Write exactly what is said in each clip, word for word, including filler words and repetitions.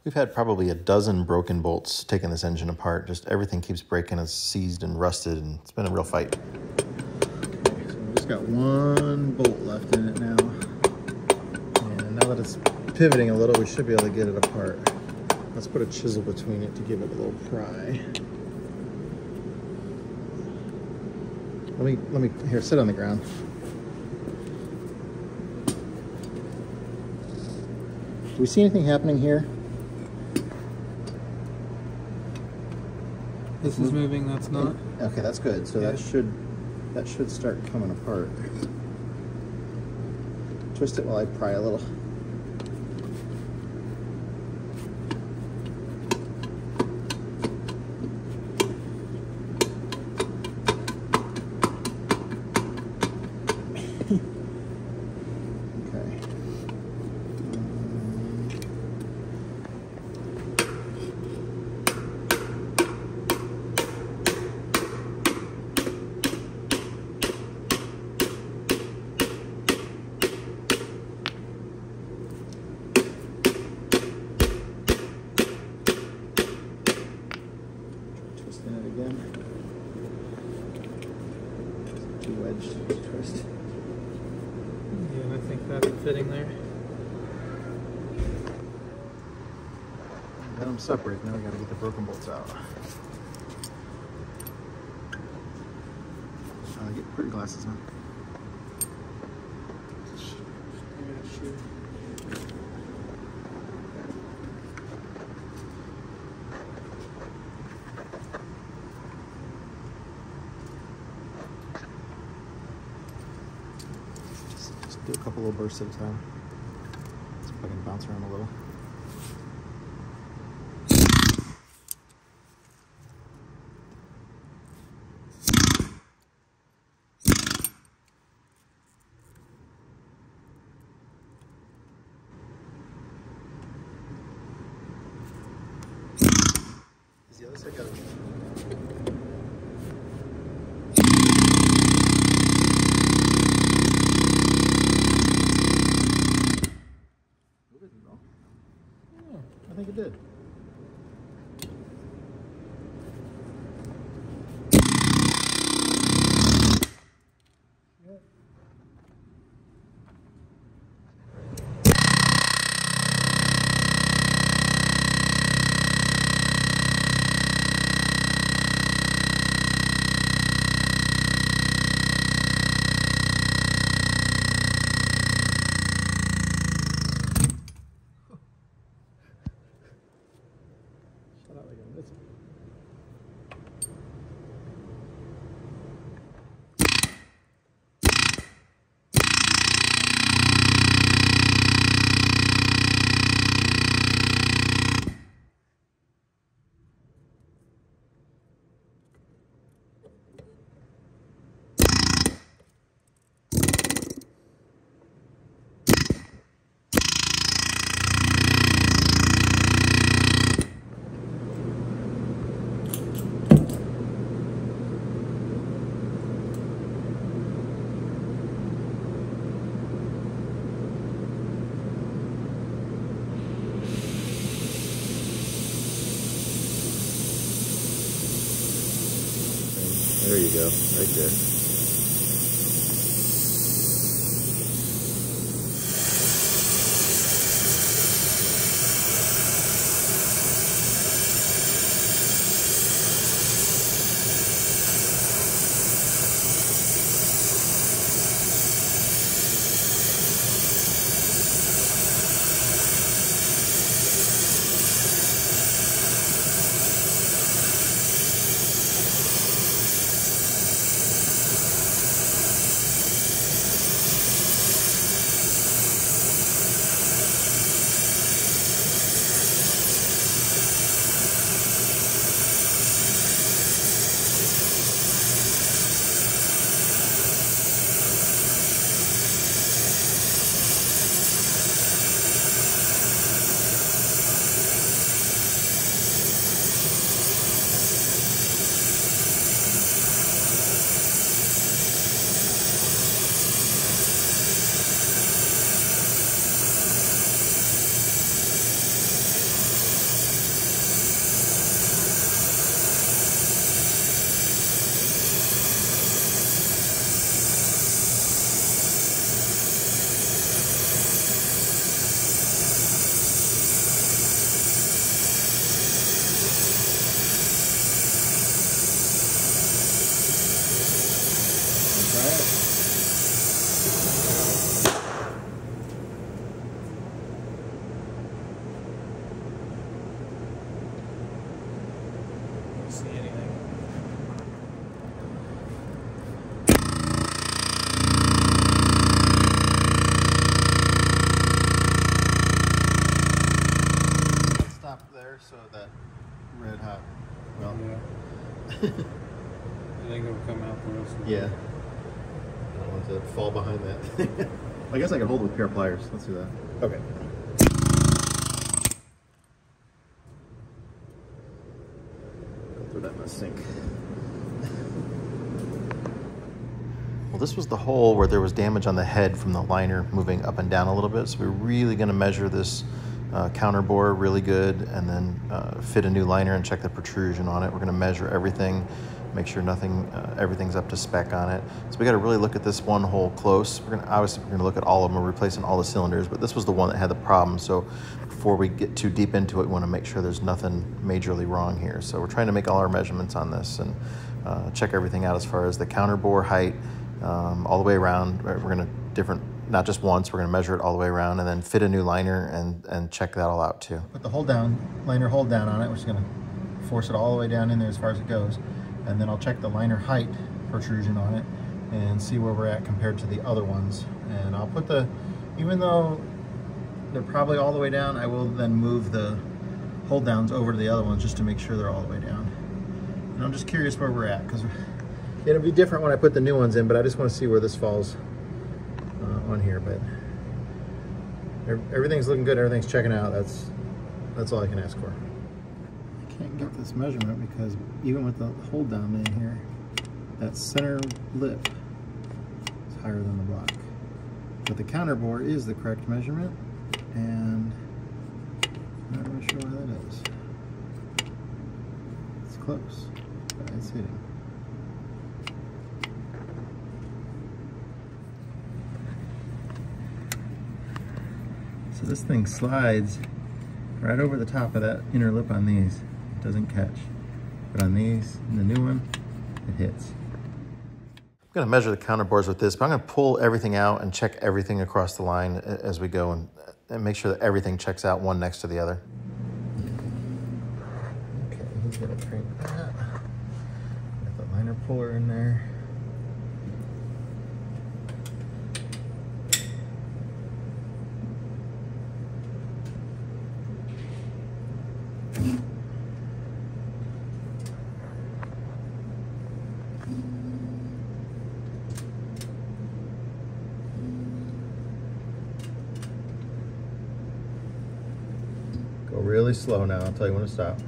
We've had probably a dozen broken bolts taking this engine apart. Just everything keeps breaking. It's seized and rusted, and it's been a real fight. Okay, so we've just got one bolt left in it now. And now that it's pivoting a little, we should be able to get it apart. Let's put a chisel between it to give it a little pry. Let me, let me, here, sit on the ground. Do we see anything happening here? This is moving, that's not. Okay, that's good. So yeah. that should that should start coming apart. Twist it while I pry a little. Twist. Yeah, I think that's fitting there. Got them separated. Now we got to get the broken bolts out. Trying to get pretty glasses on. Do a couple little bursts at a time. See if I can bounce around a little. Is the other side got it? I think it did. Yep. There you go, right there. see anything. Stop there so that red hot. Well, Yeah. I think it'll come out the rest of the yeah. I don't want to fall behind that. I guess I can hold with a pair of pliers. Let's do that. Okay. Throw that in the sink. Well, this was the hole where there was damage on the head from the liner moving up and down a little bit. So we're really going to measure this uh, counter bore really good, and then uh, fit a new liner and check the protrusion on it. We're going to measure everything, make sure nothing, uh, everything's up to spec on it. So we got to really look at this one hole close. We're going to obviously we're going to look at all of them. We're replacing all the cylinders, but this was the one that had the problem. So before we get too deep into it, we want to make sure there's nothing majorly wrong here. So we're trying to make all our measurements on this and uh, check everything out as far as the counter bore height, um, all the way around. We're going to different, not just once, we're going to measure it all the way around and then fit a new liner and, and check that all out too. Put the hold down, liner hold down on it. We're just going to force it all the way down in there as far as it goes. And then I'll check the liner height protrusion on it and see where we're at compared to the other ones. And I'll put the, even though they're probably all the way down, I will then move the hold downs over to the other ones just to make sure they're all the way down. And I'm just curious where we're at, because it'll be different when I put the new ones in, but I just want to see where this falls uh, on here. But everything's looking good, everything's checking out. That's that's all I can ask for. I can't get this measurement because even with the hold down in here, that center lip is higher than the block. But the counter bore is the correct measurement, and I'm not really sure why that is. It's close, but it's hitting. So this thing slides right over the top of that inner lip on these. It doesn't catch. But on these, and the new one, it hits. I'm gonna measure the counter bores with this, but I'm gonna pull everything out and check everything across the line as we go and, and make sure that everything checks out one next to the other. Okay, he's gonna crank that. Got the liner puller in there. Go really slow now. I'll tell you when to stop.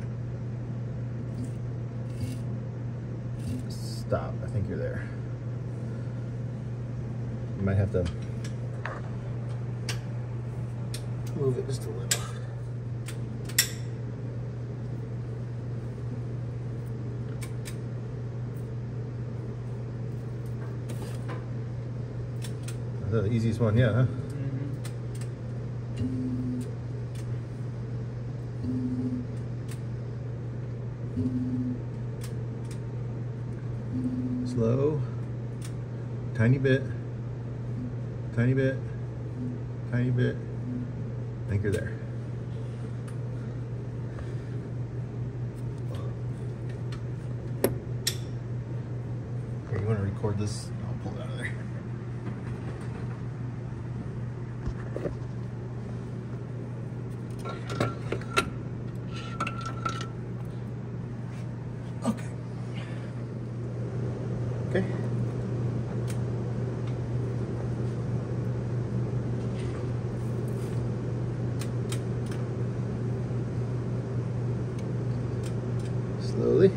Stop. I think you're there. You might have to move it just a little. That's the easiest one yet, huh? Slow, tiny bit, tiny bit, tiny bit. I think you're there. Here, you want to record this? I'll pull it out of there. Okay. Okay. Slowly.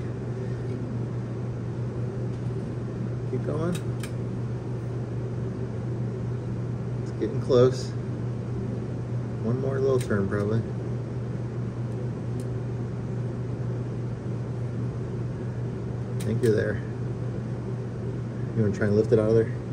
Keep going. It's getting close. One more little turn probably. I think you're there. You want to try and lift it out of there?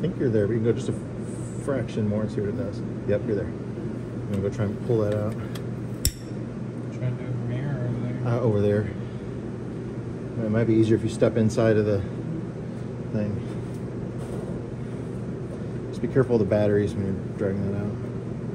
think you're there, but you can go just a fraction more and see what it does. Yep, you're there. I'm gonna go try and pull that out. Trying to do it from here or over there? Uh, over there. It might be easier if you step inside of the thing. Just be careful of the batteries when you're dragging that out.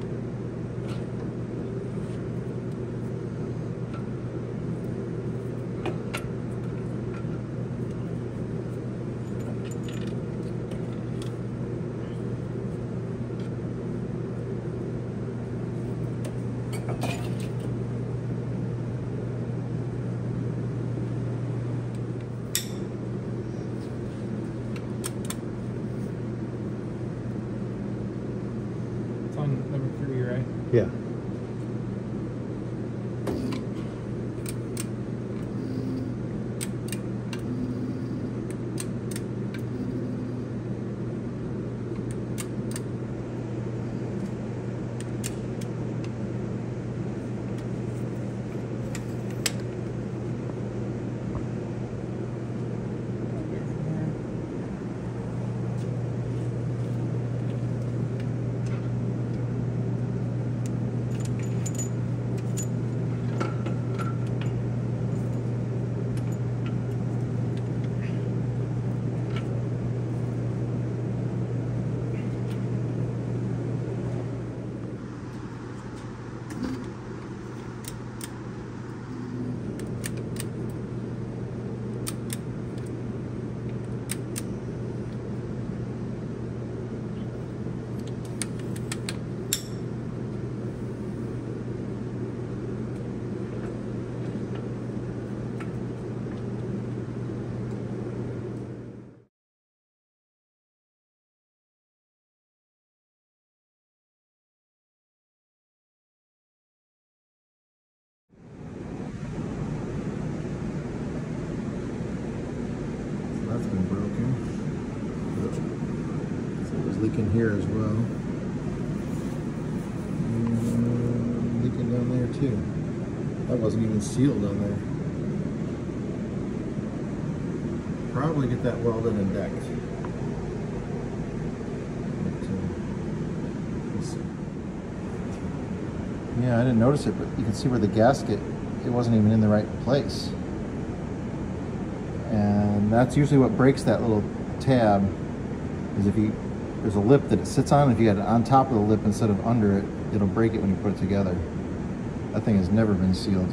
On number three, right? Yeah. That's been broken. So it was leaking here as well. And leaking down there too. That wasn't even sealed down there. Probably get that welded and decked. But, uh, let's see. Yeah, I didn't notice it, but you can see where the gasket, it wasn't even in the right place. And that's usually what breaks that little tab, is if you, there's a lip that it sits on. If you had it on top of the lip instead of under it, it'll break it when you put it together. That thing has never been sealed.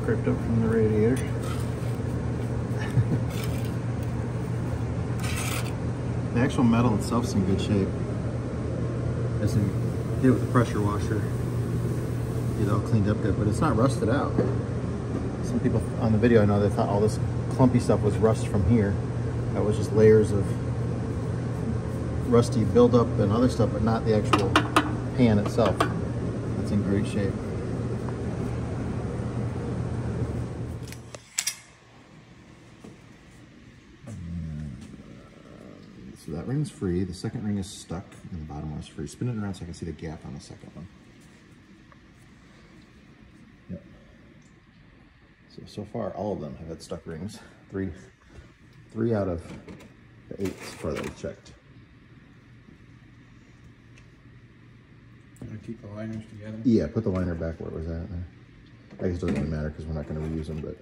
scraped up from the radiator. The actual metal itself is in good shape. As in, did it with the pressure washer. It all cleaned up good, but it's not rusted out. Some people on the video, I know, they thought all this clumpy stuff was rust from here. That was just layers of rusty buildup and other stuff, but not the actual pan itself. It's in great shape. So that ring's free. The second ring is stuck, and the bottom one is free. Spin it around so I can see the gap on the second one. Yep. So, so far, all of them have had stuck rings. Three, three out of the eight so far that we've checked. I'm gonna keep the liners together. Yeah, put the liner back where it was at. I guess it doesn't really matter because we're not going to reuse them, but.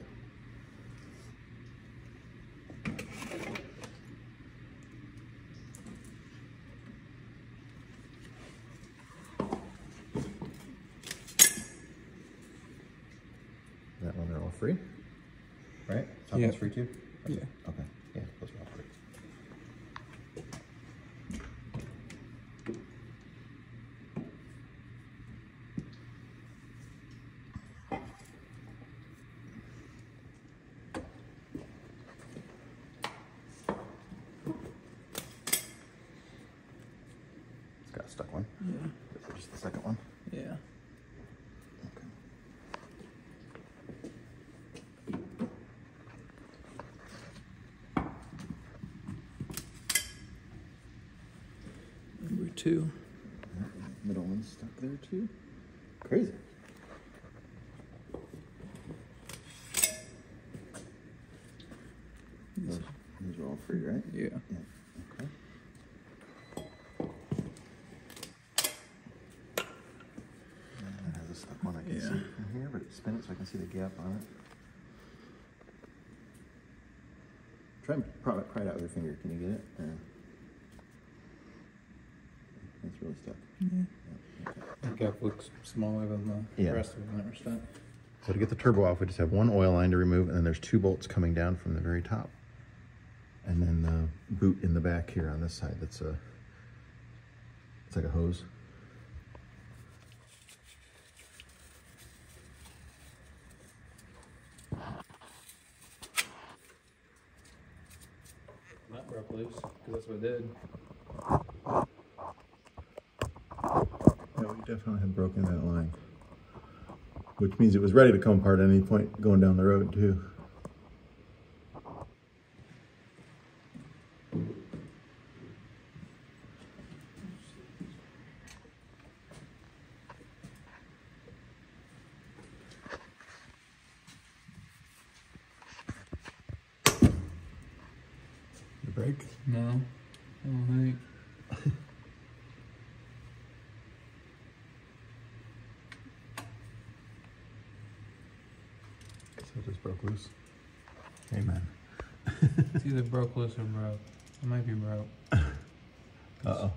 That one, they're all free, right? Top Yeah. one's free too? Yeah. Okay, yeah, those are all free. It's got a stuck one. Yeah. Is it just the second one? Yeah. Okay. Number two. Middle one's stuck there too. Crazy. Those, those are all free, right? Yeah. Yeah. Okay. And that has a stuck one I can Yeah. see from here, but spin it so I can see the gap on it. Try and pry it, pry it out with your finger. Can you get it? Yeah. It's really stuck. Yeah. Yeah. Okay. The gap looks smaller than the Yeah. rest of them that were stuck. So to get the turbo off, we just have one oil line to remove, and then there's two bolts coming down from the very top. And then the boot in the back here on this side, that's a, it's like a hose. That broke loose, because that's what it did. Yeah, we definitely have broken that line. Which means it was ready to come apart at any point going down the road too. The brake? No, I don't think. So it just broke loose. Amen. It's either broke loose or broke. It might be broke. Uh-oh.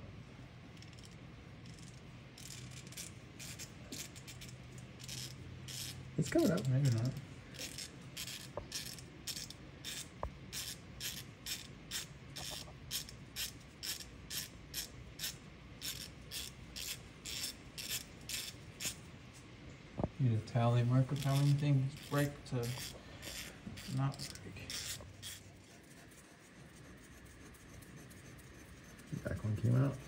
It's coming up. Maybe not. Need a tally mark of how many things break to not break. Back one came out.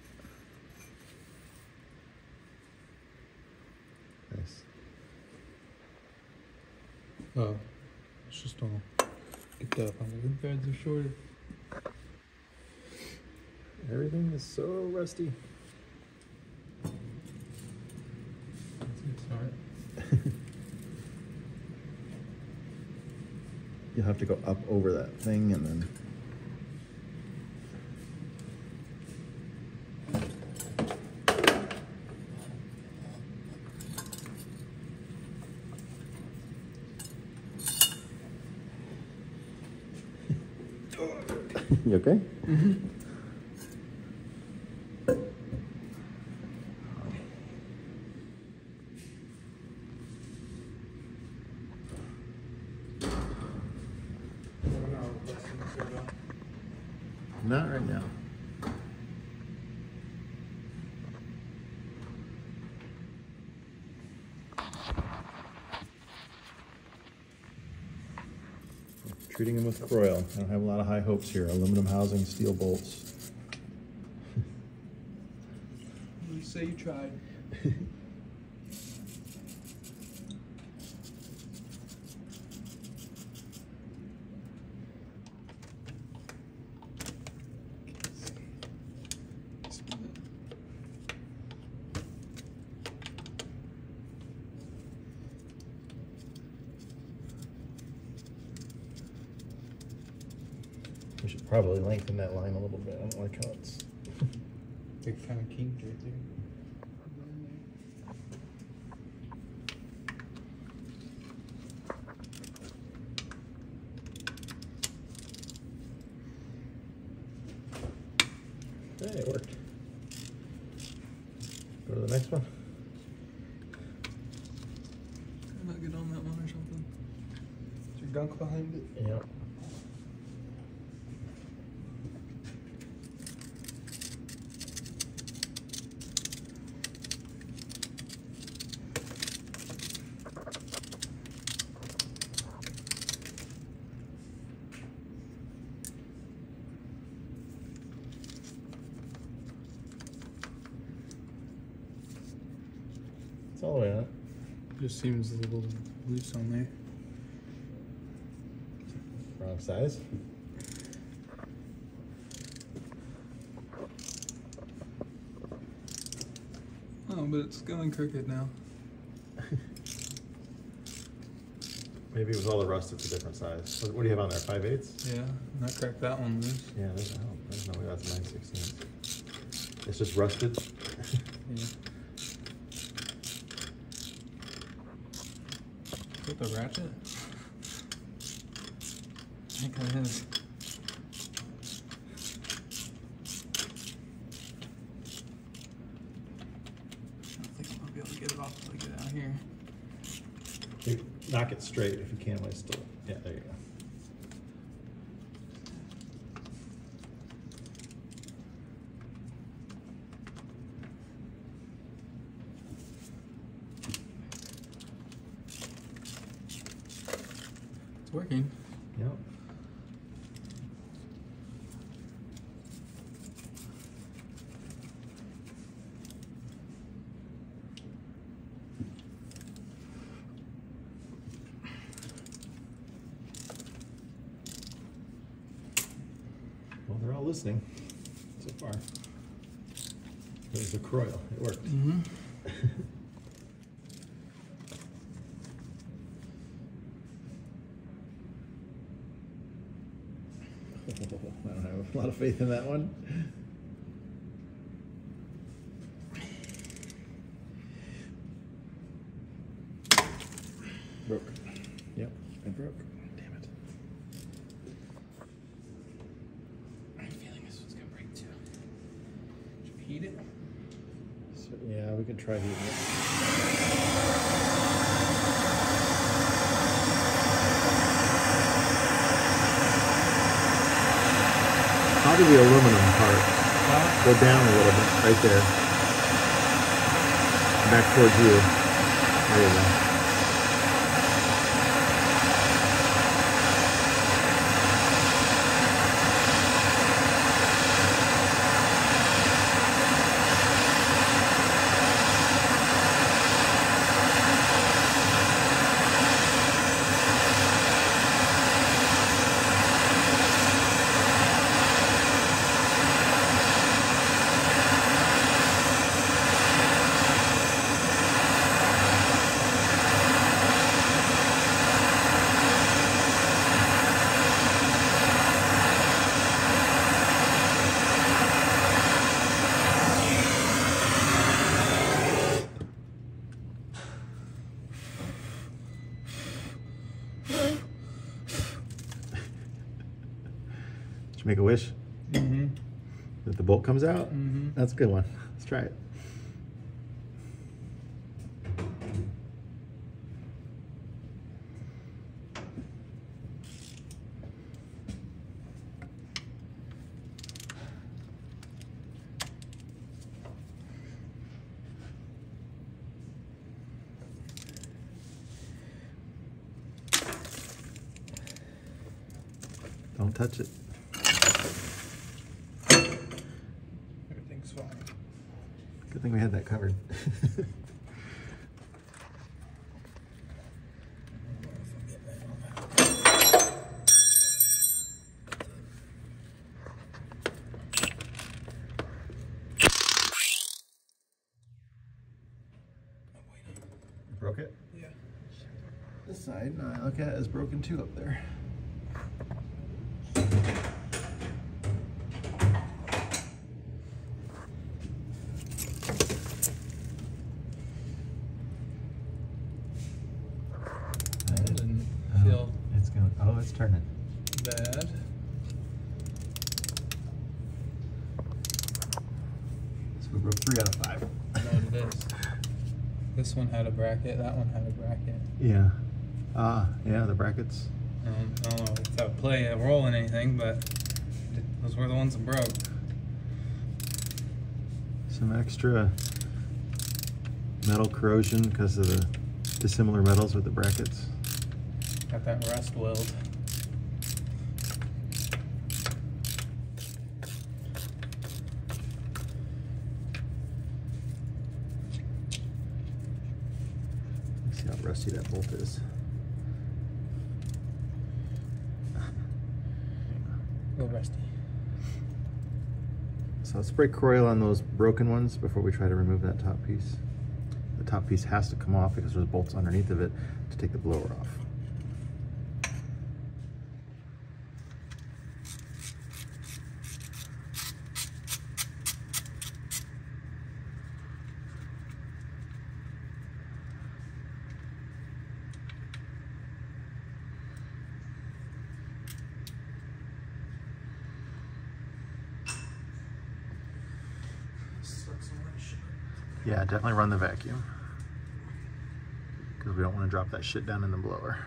Nice. Oh, it's just all get that on the link pads are shorter. Everything is so rusty. That's a good start. You'll have to go up over that thing and then. You okay? Mm-hmm. Not right now. Treating them with Croyle. I don't have a lot of high hopes here. Aluminum housing, steel bolts. You say you tried. We should probably lengthen that line a little bit. I don't like how it's... It kind of kinked right there. Hey, it worked. Go to the next one. Can I not get on that one or something? Is your gunk behind it? Yep. It's all the way up. Just seems a little loose on there. Wrong size. Oh, but it's going crooked now. Maybe it was all the rust, it's a different size. What, what do you have on there, five eighths? Yeah, and I cracked that one loose. Yeah, there's, oh, there's no way that's nine sixteenths. It's just rusted? Yeah. With the ratchet? I think it is. I don't think I'll be able to get it off until I get out here. You knock it straight if you can while it's still. Yeah, there you go. It's working. Yep. Well, they're all listening so far. There's the Croyle. It worked. Mm-hmm. I don't have a lot of faith in that one. Broke. Yep, it broke. Damn it. I have a feeling this one's gonna break too. Should we heat it? So, yeah, we can try heating it. Probably the aluminum part. Uh, Go down a little bit, right there. Back towards you. There you go. Did you make a wish? mm-hmm. That the bolt comes out? Mm-hmm. That's a good one. Let's try it. Don't touch it. Everything's fine. Good thing we had that covered. Broke it? Yeah. This side, no, I look at it as broken too up there. That didn't feel Oh, it's going. Oh, it's turning. bad. So we broke three out of five. I know what it is. This one had a bracket, that one had a bracket. Yeah. Ah, yeah, the brackets. Um, I don't know if that would play a role in anything, but those were the ones that broke. Some extra metal corrosion because of the dissimilar metals with the brackets. Got that rust weld. Let's see how rusty that bolt is. A little rusty. So let's spray Croil on those broken ones before we try to remove that top piece. The top piece has to come off because there's bolts underneath of it to take the blower off. Yeah, definitely run the vacuum because we don't want to drop that shit down in the blower.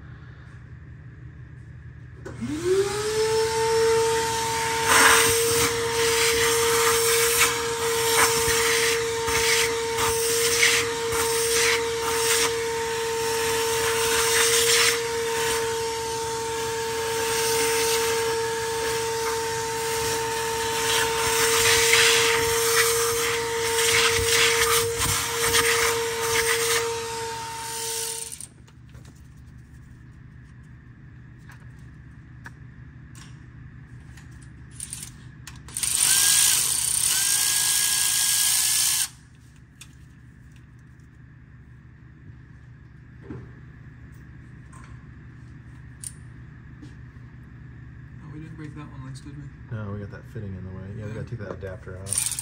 We didn't break that one last, did we? No, we got that fitting in the way. Yeah, we gotta take that adapter out.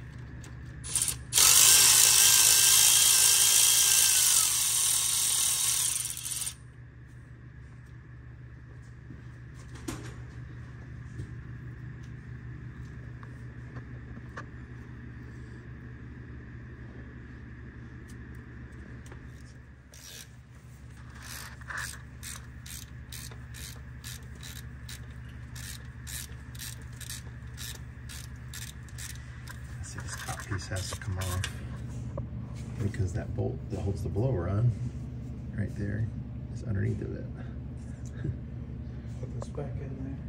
See, this top piece has to come off because that bolt that holds the blower on right there is underneath of it. Put this back in there.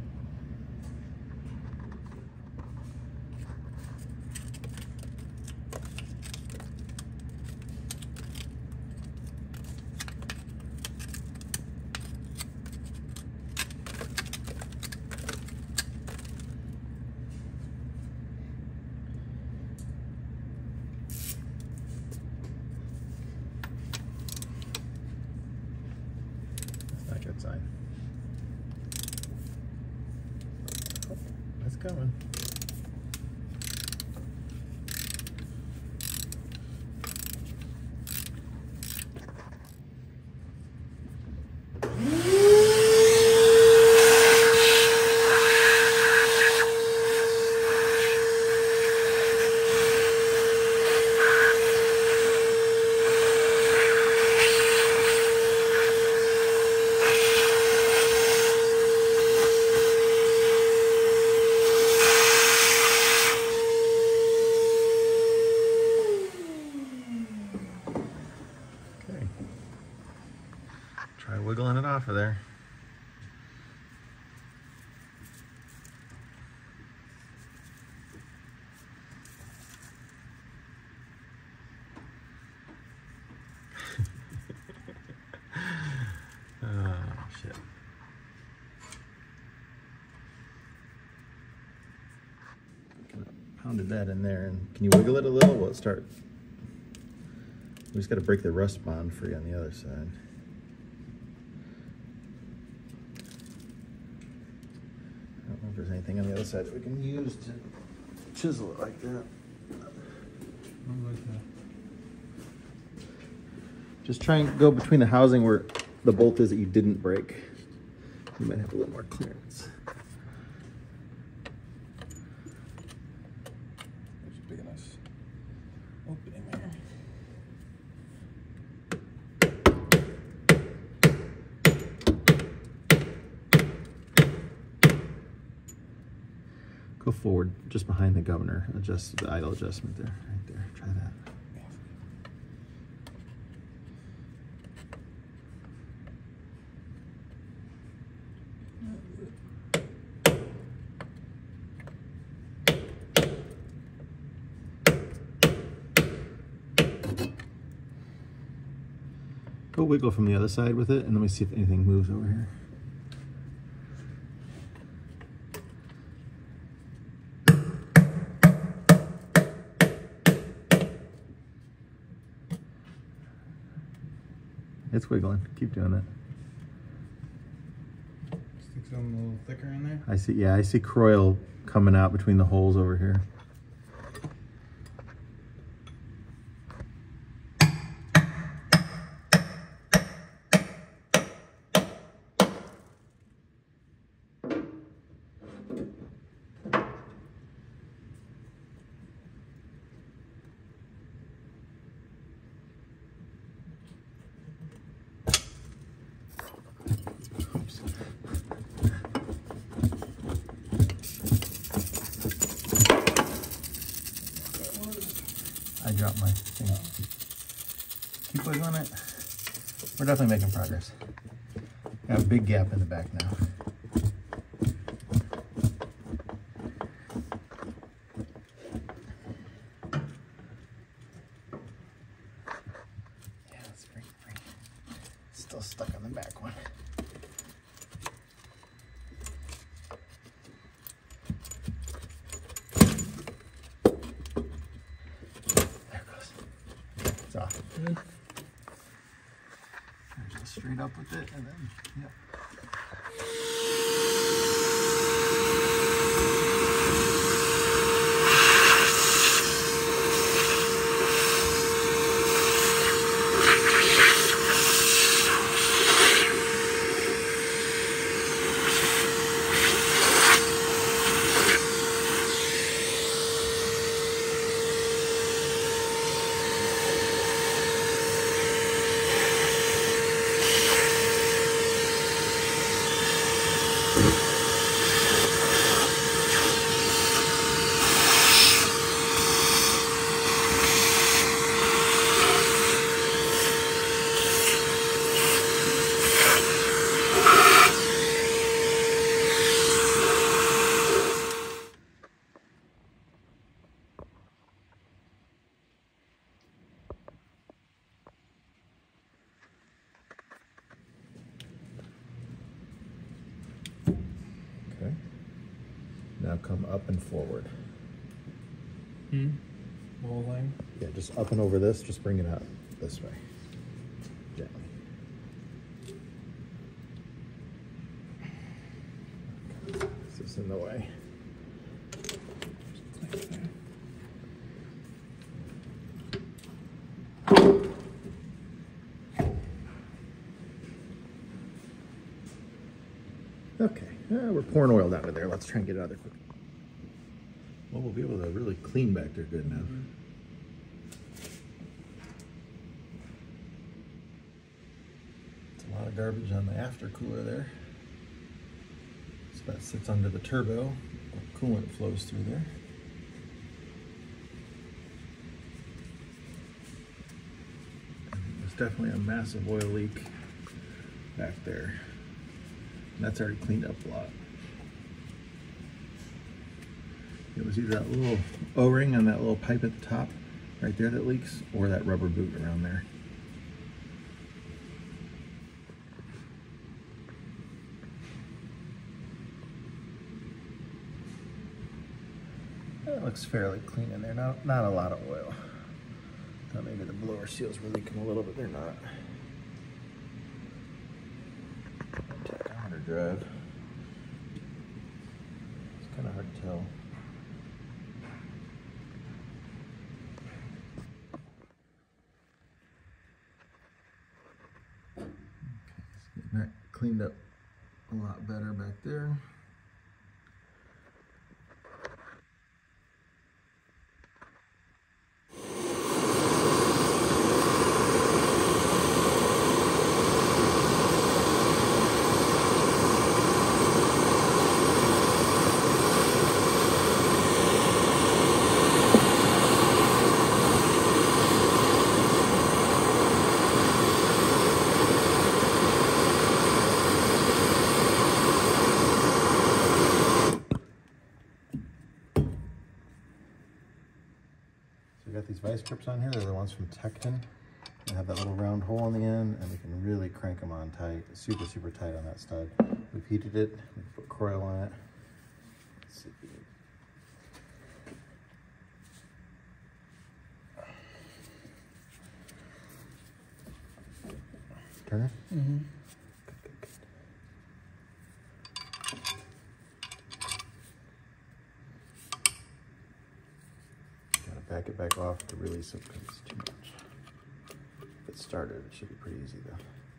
That's not a good sign. Oh, that's coming. pounded that in there. And can you wiggle it a little? Will it start? We just got to break the rust bond free on the other side. I don't know if there's anything on the other side that we can use to chisel it like that. I like that. Just try and go between the housing where the bolt is that you didn't break. You might have a little more clearance. There's a big enough opening there. Go forward, just behind the governor. Adjust the idle adjustment there, right there. Try that. Go wiggle from the other side with it, and let me see if anything moves over here. It's wiggling. Keep doing it. Stick something a little thicker in there. I see, yeah, I see croil coming out between the holes over here. I dropped my thing. Keep wiggling it. We're definitely making progress. Got a big gap in the back now. Yeah, that's pretty free. Still stuck on the back one. Off. Good. Just straight up with it, and then, yep. Okay. Now come up and forward. Hmm. Whole line. Yeah, just up and over this. Just bring it out this way. Gently. Is this in the way? Okay, uh, we're pouring oil down in there. Let's try and get it out of there quick. Well, we'll be able to really clean back there good now. Mm-hmm. It's a lot of garbage on the after cooler there. So that sits under the turbo. Coolant flows through there. There's definitely a massive oil leak back there. And that's already cleaned up a lot. It was either that little O-ring on that little pipe at the top right there that leaks, or that rubber boot around there. It looks fairly clean in there, not, not a lot of oil. Thought maybe the blower seals were leaking a little, but they're not. Tachometer drive. It's kind of hard to tell. Okay, so getting that cleaned up a lot better back there. We got these vice grips on here. They're the ones from Tecton. They have that little round hole in the end, and we can really crank them on tight. Super, super tight on that stud. We've heated it. We've put coil on it. Let's see if we can... Turner? Mm-hmm. Back it back off to release it because it's too much. If it started, it should be pretty easy though.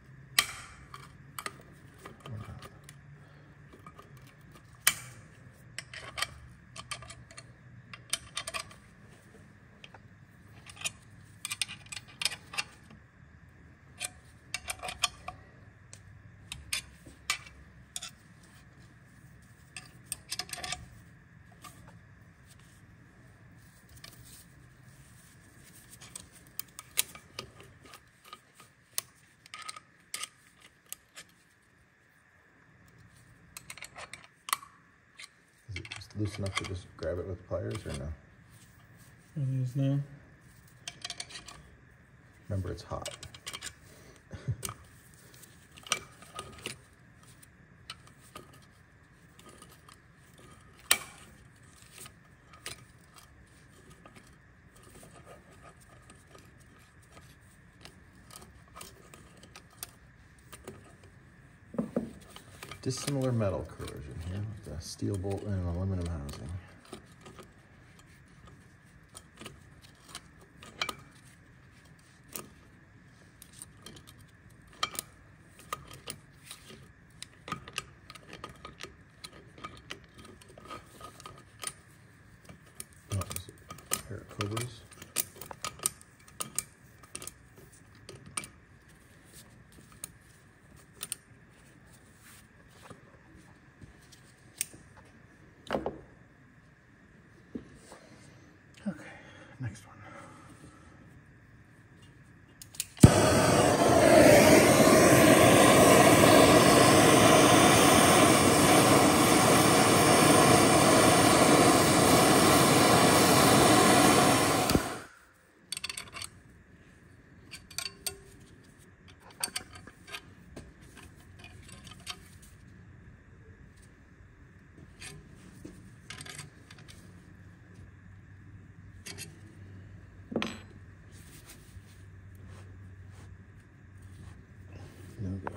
Loose enough to just grab it with pliers or no? It is now. Remember, it's hot. Dissimilar metal corrosion here with the steel bolt and an aluminum housing. Oh, is it a pair of Cobras? Next one. No go.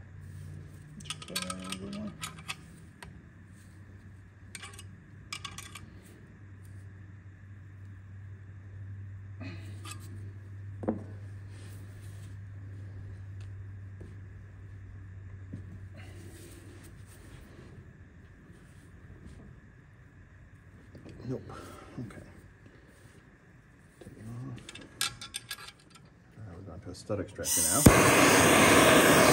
Nope. Okay. Take it off. Uh, we're going to a stud extractor now.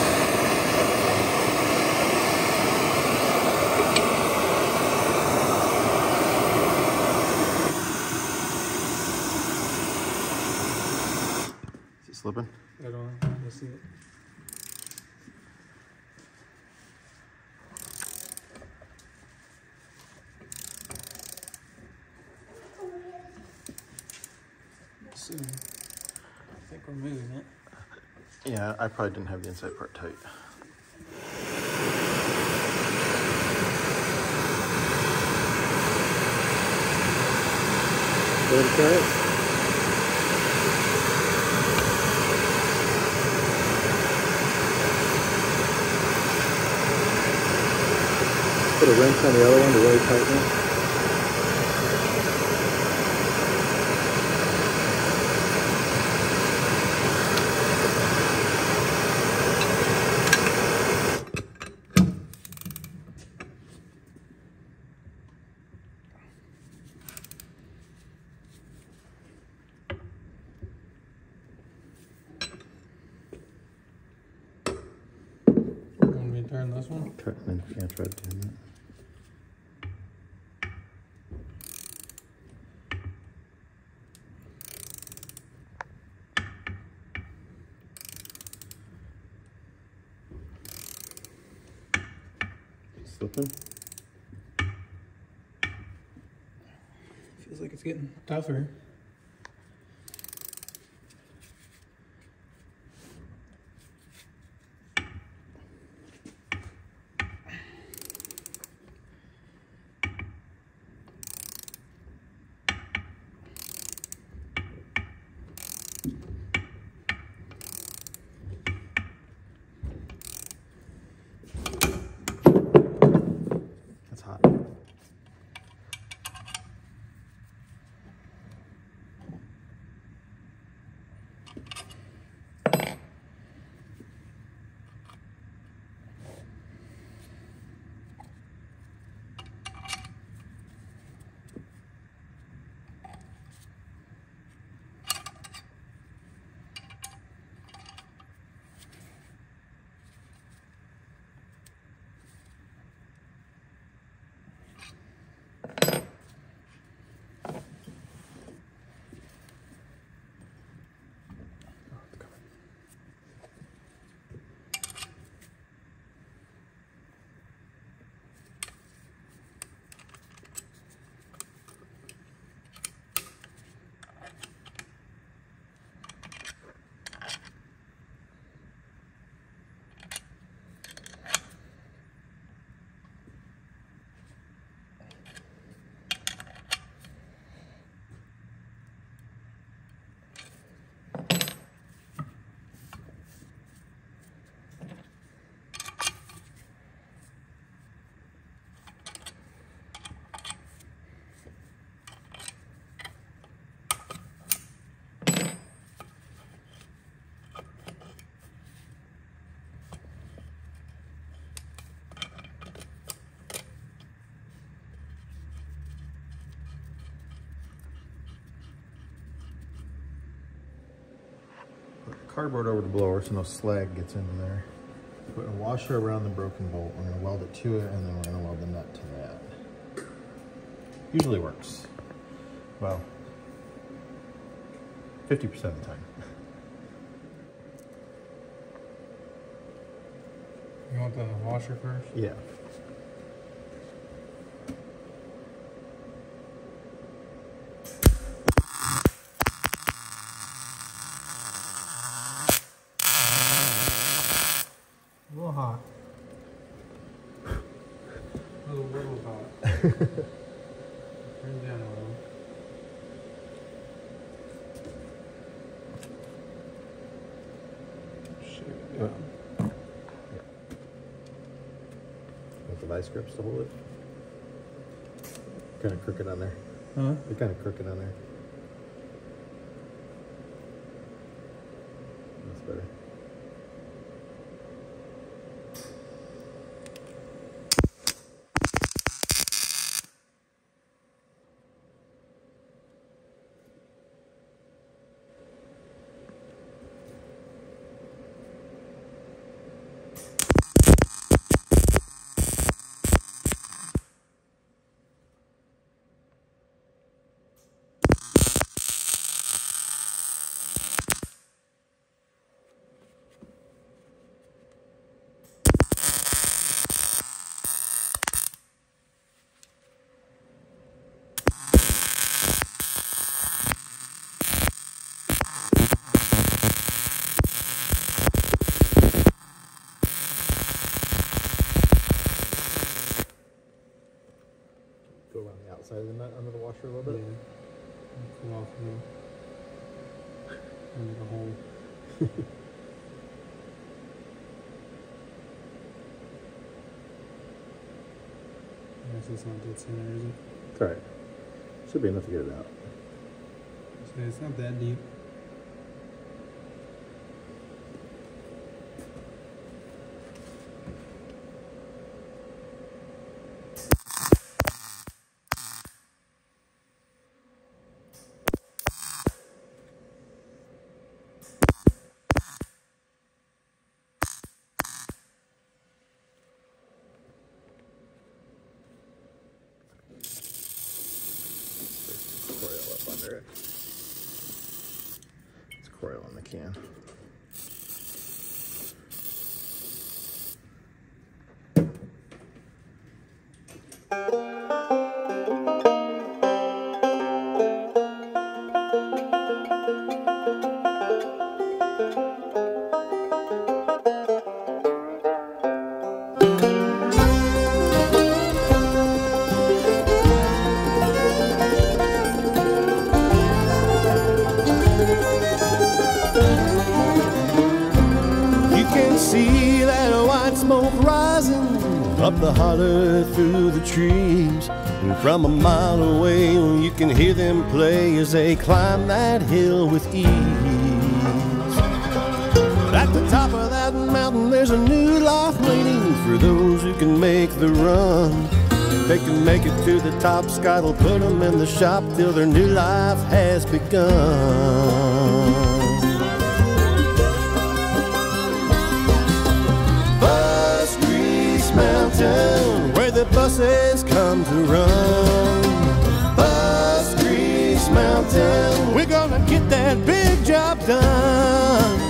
Slipping? I don't know. Let's see it. Let's see. I think we're moving it. Yeah, I probably didn't have the inside part tight. Ready to try it? Put a wrench on the other one to really tighten it. Want me to turn this one? Try, yeah, try to turn that. Slipping? Feels like it's getting tougher. That's hot. Cardboard over the blower so no slag gets into there. Put a washer around the broken bolt. We're gonna weld it to it and then we're gonna weld the nut to that. Usually works. Well, fifty percent of the time. You want the washer first? Yeah. A little hot. A little, little hot. Turn down a little. Shake it down. Yeah. With the vice grips to hold it. Kind of crooked on there. Huh? They're kind of crooked on there. That's better. Go around the outside of the nut under the washer a little bit. Yeah. Cool off a little. Into the hole. I guess it's not dead center, is it? It's alright. Should be enough to get it out. So it's not that deep. Coil up under it. It's coil in the can. See that white smoke rising up the holler through the trees, and from a mile away you can hear them play as they climb that hill with ease. At the top of that mountain there's a new life waiting for those who can make the run. If they can make it to the top, Scott will put them in the shop till their new life has begun. Mountain, where the buses come to run. Bus Grease Mountain, we're gonna get that big job done.